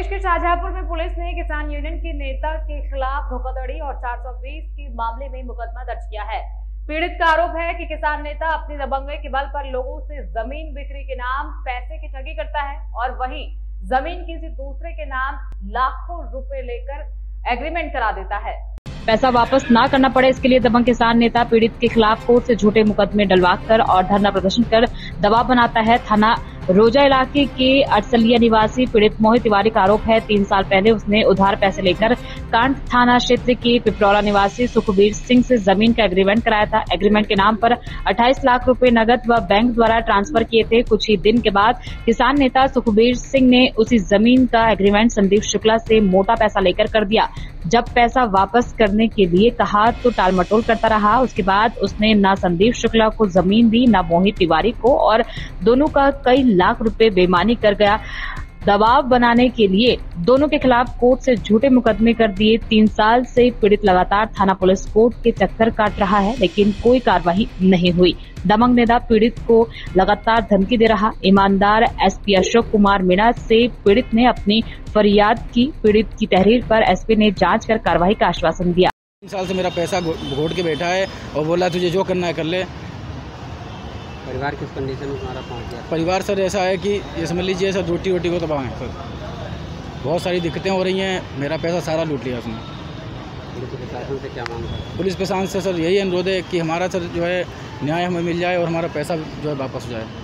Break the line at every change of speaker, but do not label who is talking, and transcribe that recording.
के शाहजहांपुर में पुलिस ने किसान यूनियन के नेता के खिलाफ धोखाधड़ी और 420 के मामले में मुकदमा दर्ज किया है। पीड़ित का आरोप है कि किसान नेता अपनी दबंगई के बल पर लोगों से जमीन बिक्री के नाम पैसे की ठगी करता है और वहीं जमीन किसी दूसरे के नाम लाखों रुपए लेकर एग्रीमेंट करा देता है।
पैसा वापस ना करना पड़े, इसके लिए दबंग किसान नेता पीड़ित के खिलाफ कोर्ट से झूठे मुकदमे डलवाकर और धरना प्रदर्शन कर दबाव बनाता है। थाना रोजा इलाके के अटसलिया निवासी पीड़ित मोहित तिवारी का आरोप है 3 साल पहले उसने उधार पैसे लेकर कांट थाना क्षेत्र के पिपरौला निवासी सुखबीर सिंह से जमीन का एग्रीमेंट कराया था। एग्रीमेंट के नाम पर 28 लाख रुपए नगद व बैंक द्वारा ट्रांसफर किए थे। कुछ ही दिन के बाद किसान नेता सुखबीर सिंह ने उसी जमीन का एग्रीमेंट संदीप शुक्ला से मोटा पैसा लेकर कर दिया। जब पैसा वापस करने के लिए कहा तो टालमटोल करता रहा। उसके बाद उसने न संदीप शुक्ला को जमीन दी न मोहित तिवारी को और दोनों का कई लाख रुपए बेईमानी कर गया। दबाव बनाने के लिए दोनों के खिलाफ कोर्ट से झूठे मुकदमे कर दिए। 3 साल से पीड़ित लगातार थाना पुलिस कोर्ट के चक्कर काट रहा है, लेकिन कोई कार्रवाई नहीं हुई। दबंग नेता पीड़ित को लगातार धमकी दे रहा। ईमानदार एसपी अशोक कुमार मीणा से पीड़ित ने अपनी फरियाद की। पीड़ित की तहरीर पर एसपी ने जांच कर कार्रवाई का आश्वासन दिया।
3 साल से मेरा पैसा घोट के बैठा है और बोला तुझे जो करना है कर ले।
परिवार किस कंडीशन में हमारा पहुंच गया?
परिवार सर ऐसा है कि ये समझ लीजिए सर रोटी को तबाह है सर, बहुत सारी दिक्कतें हो रही हैं। मेरा पैसा सारा लूट लिया उसने।
पुलिस प्रशासन से क्या मांग है?
पुलिस प्रशासन से सर यही अनुरोध है कि हमारा सर जो है न्याय हमें मिल जाए और हमारा पैसा जो है वापस हो जाए।